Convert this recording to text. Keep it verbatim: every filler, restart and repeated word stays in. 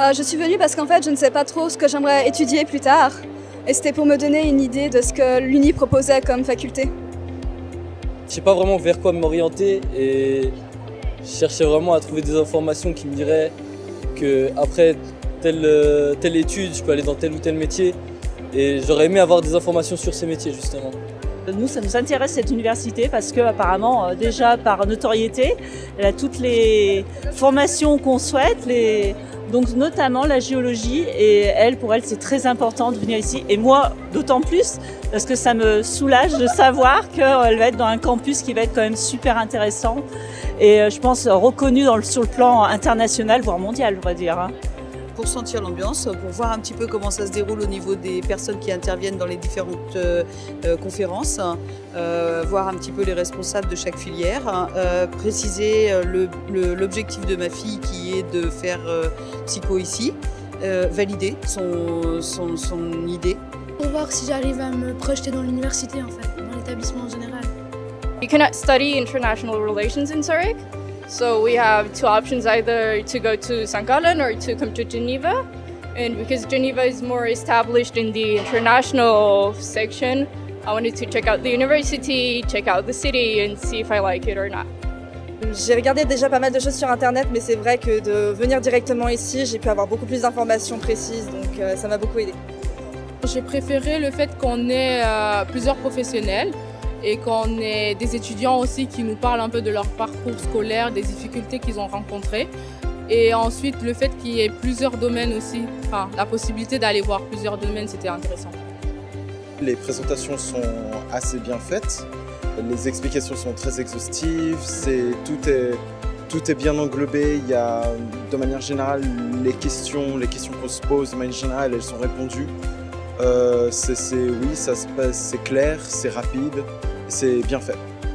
Euh, je suis venue parce qu'en fait, je ne sais pas trop ce que j'aimerais étudier plus tard. Et c'était pour me donner une idée de ce que l'Uni proposait comme faculté. Je ne sais pas vraiment vers quoi m'orienter et je cherchais vraiment à trouver des informations qui me diraient qu'après telle, telle étude, je peux aller dans tel ou tel métier. Et j'aurais aimé avoir des informations sur ces métiers justement. Nous, ça nous intéresse cette université parce qu'apparemment, euh, déjà par notoriété, elle a toutes les formations qu'on souhaite, les... donc notamment la géologie. Et elle, pour elle, c'est très important de venir ici. Et moi, d'autant plus, parce que ça me soulage de savoir qu'elle va être dans un campus qui va être quand même super intéressant. Et euh, je pense reconnu dans le, sur le plan international, voire mondial, on va dire. Hein. Pour sentir l'ambiance, pour voir un petit peu comment ça se déroule au niveau des personnes qui interviennent dans les différentes euh, euh, conférences, euh, voir un petit peu les responsables de chaque filière, euh, préciser l'objectif de ma fille qui est de faire euh, psycho ici, euh, valider son, son, son idée. Pour voir si j'arrive à me projeter dans l'université en fait, dans l'établissement en général. You can study international relations in Zurich. So we have two options, either to go to Saint Gallen or to come to Geneva. And because Geneva is more established in the international section, I wanted to check out the university, check out the city and see if I like it or not. J'ai regardé déjà pas mal de choses sur internet, mais c'est vrai que de venir directement ici, j'ai pu avoir beaucoup plus d'informations précises, donc euh, ça m'a beaucoup aidé. J'ai préféré le fait qu'on ait euh, plusieurs professionnels et qu'on ait des étudiants aussi qui nous parlent un peu de leur parcours scolaire, des difficultés qu'ils ont rencontrées. Et ensuite, le fait qu'il y ait plusieurs domaines aussi, enfin, la possibilité d'aller voir plusieurs domaines, c'était intéressant. Les présentations sont assez bien faites, les explications sont très exhaustives, tout est, tout est bien englobé, il y a de manière générale les questions, les questions qu'on se pose de manière générale, elles sont répondues. Euh, c'est, c'est, oui, ça se passe, c'est clair, c'est rapide, c'est bien fait.